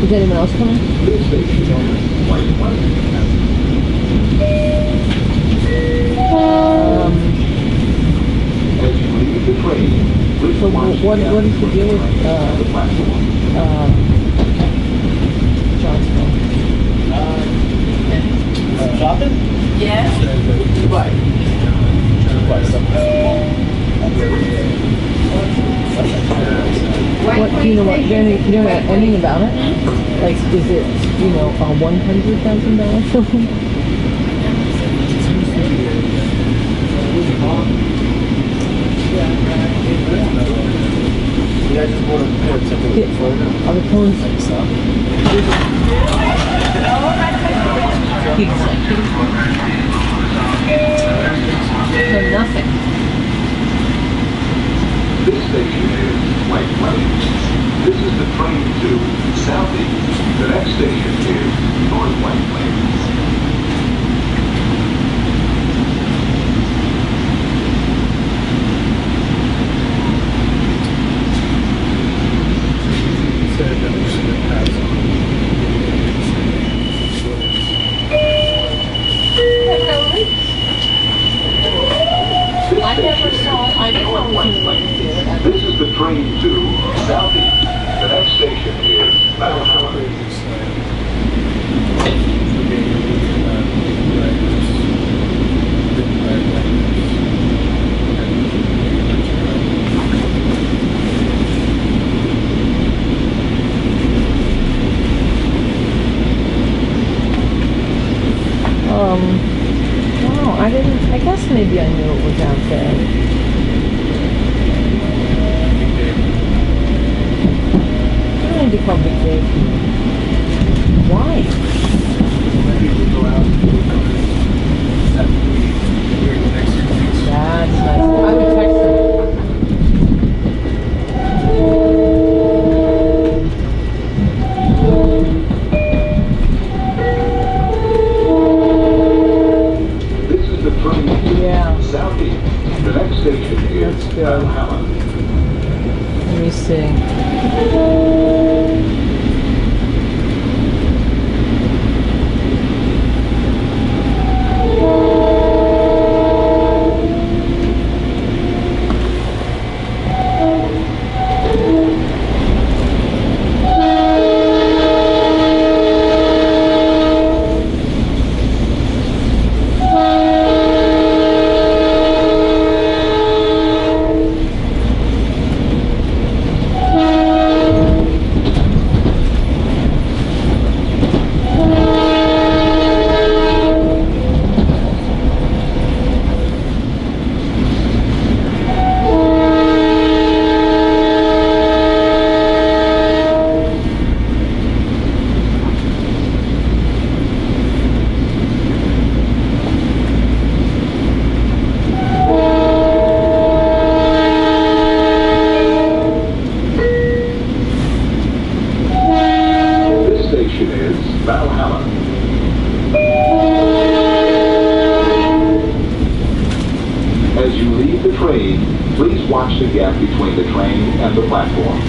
Is anyone else coming? This station is White Plains. As you leave the train, please So watch what is the deal with the platform. John's phone? Shopping? Yeah. Dubai. Dubai, something. What do you know? What do you know anything about it? Like, is it $100,000 film? Yeah, I just want to put something in Florida. Are the phones? So nothing. This station is White Plains. This is the train to Southeast. The next station is North White Plains. I never saw it. I didn't know White Plains. This is the train to Southeast. The next station is Valhalla. Wow, I guess maybe I knew it was out there. I need to call Big Dave. Why? That's nice. I would text him. Southeast. The next station is Valhalla. Let me see. As you leave the train, please watch the gap between the train and the platform.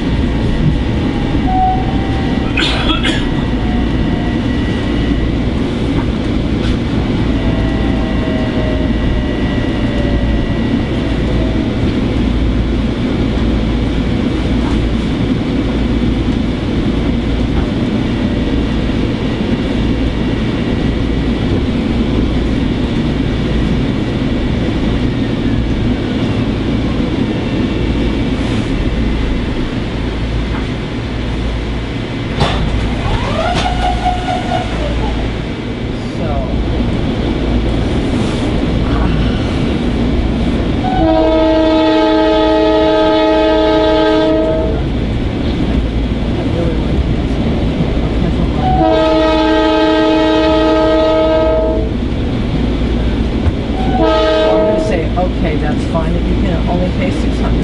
Okay, that's fine. If you can only pay $600.